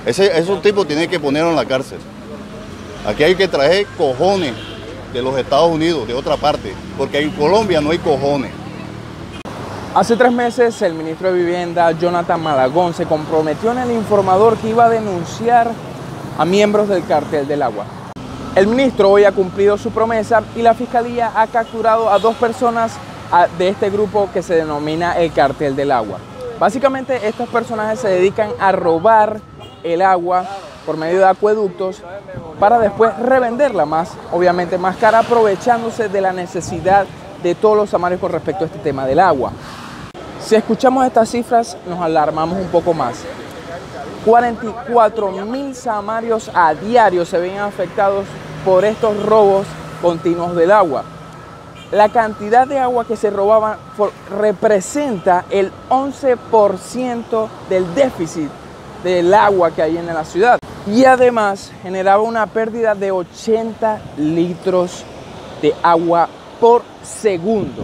Esos tipos tienen que ponerlo en la cárcel. Aquí hay que traer cojones de los Estados Unidos, de otra parte, porque en Colombia no hay cojones. Hace 3 meses, el ministro de Vivienda, Jonathan Malagón, se comprometió en El Informador que iba a denunciar a miembros del Cartel del Agua. El ministro hoy ha cumplido su promesa y la Fiscalía ha capturado a 2 personas de este grupo que se denomina el Cartel del Agua. Básicamente, estos personajes se dedican a robar el agua por medio de acueductos para después revenderla obviamente más cara, aprovechándose de la necesidad de todos los samarios con respecto a este tema del agua. Si escuchamos estas cifras, nos alarmamos un poco más. 44.000 samarios a diario se ven afectados por estos robos continuos del agua. La cantidad de agua que se robaba representa el 11% del déficit del agua que hay en la ciudad. Y además generaba una pérdida de 80 litros de agua por segundo.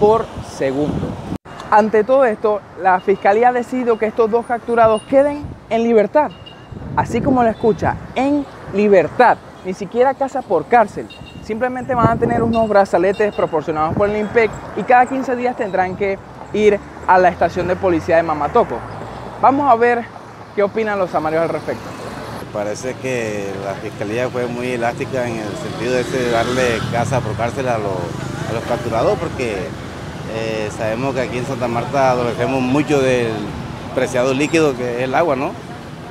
Ante todo esto, la Fiscalía ha decidido que estos 2 capturados queden en libertad. Así como lo escucha, en libertad. Ni siquiera casa por cárcel. Simplemente van a tener unos brazaletes proporcionados por el INPEC y cada 15 días tendrán que ir a la estación de policía de Mamatoco. Vamos a ver qué opinan los samarios al respecto. Parece que la Fiscalía fue muy elástica en el sentido de darle casa por cárcel a los capturados, porque sabemos que aquí en Santa Marta adolecemos mucho del preciado líquido que es el agua, ¿no?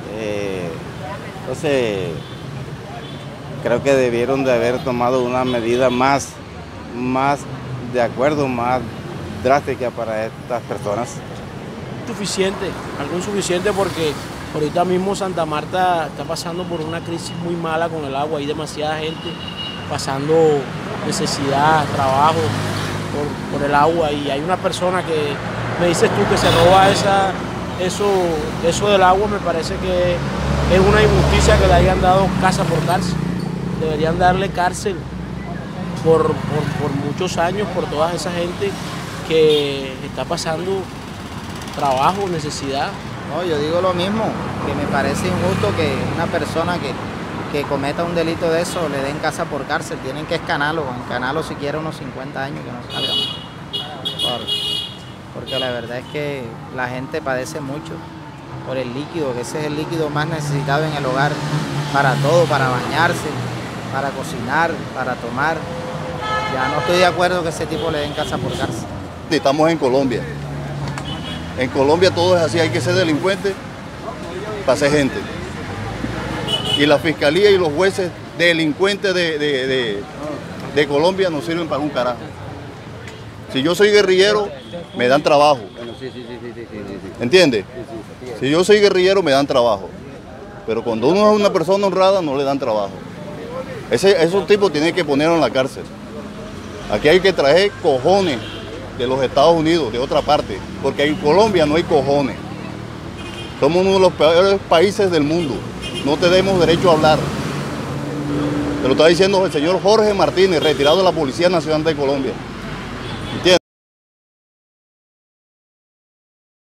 Entonces, creo que debieron de haber tomado una medida más de acuerdo, más drástica para estas personas. Algo insuficiente porque ahorita mismo Santa Marta está pasando por una crisis muy mala con el agua. Hay demasiada gente pasando necesidad, trabajo por el agua, y hay una persona que me dices tú que se roba eso del agua. Me parece que es una injusticia que le hayan dado casa por cárcel. Deberían darle cárcel por muchos años por toda esa gente que está pasando trabajo, necesidad. No, yo digo lo mismo, que me parece injusto que una persona que cometa un delito de eso le den casa por cárcel. Tienen que encanarlo siquiera unos 50 años que no salga más. Porque la verdad es que la gente padece mucho por el líquido, que ese es el líquido más necesitado en el hogar para todo, para bañarse, para cocinar, para tomar. Ya no estoy de acuerdo que ese tipo le den casa por cárcel. Estamos en Colombia. En Colombia todo es así, hay que ser delincuente para ser gente. Y la Fiscalía y los jueces delincuentes de Colombia no sirven para un carajo. Si yo soy guerrillero, me dan trabajo. ¿Entiendes? Si yo soy guerrillero, me dan trabajo. Pero cuando uno es una persona honrada, no le dan trabajo. Esos tipos tienen que ponerlo en la cárcel. Aquí hay que traer cojones de los Estados Unidos, de otra parte, porque en Colombia no hay cojones. Somos uno de los peores países del mundo. No tenemos derecho a hablar. Te lo está diciendo el señor Jorge Martínez, retirado de la Policía Nacional de Colombia.